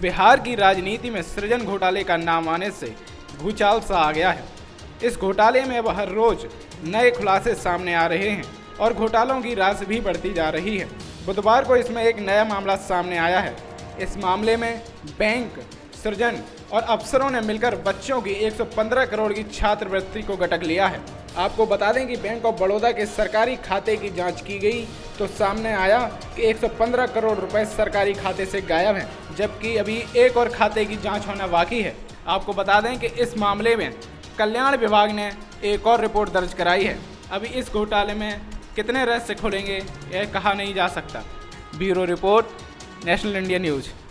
बिहार की राजनीति में सृजन घोटाले का नाम आने से भूचाल सा आ गया है। इस घोटाले में अब हर रोज नए खुलासे सामने आ रहे हैं और घोटालों की राशि भी बढ़ती जा रही है। बुधवार को इसमें एक नया मामला सामने आया है। इस मामले में बैंक, सृजन और अफसरों ने मिलकर बच्चों की 115 करोड़ की छात्रवृत्ति को गटक लिया है। आपको बता दें कि बैंक ऑफ बड़ौदा के सरकारी खाते की जांच की गई तो सामने आया कि 115 करोड़ रुपए सरकारी खाते से गायब हैं, जबकि अभी एक और खाते की जांच होना बाकी है। आपको बता दें कि इस मामले में कल्याण विभाग ने एक और रिपोर्ट दर्ज कराई है। अभी इस घोटाले में कितने रहस्य खुलेंगे यह कहा नहीं जा सकता। Bureau report, national India news.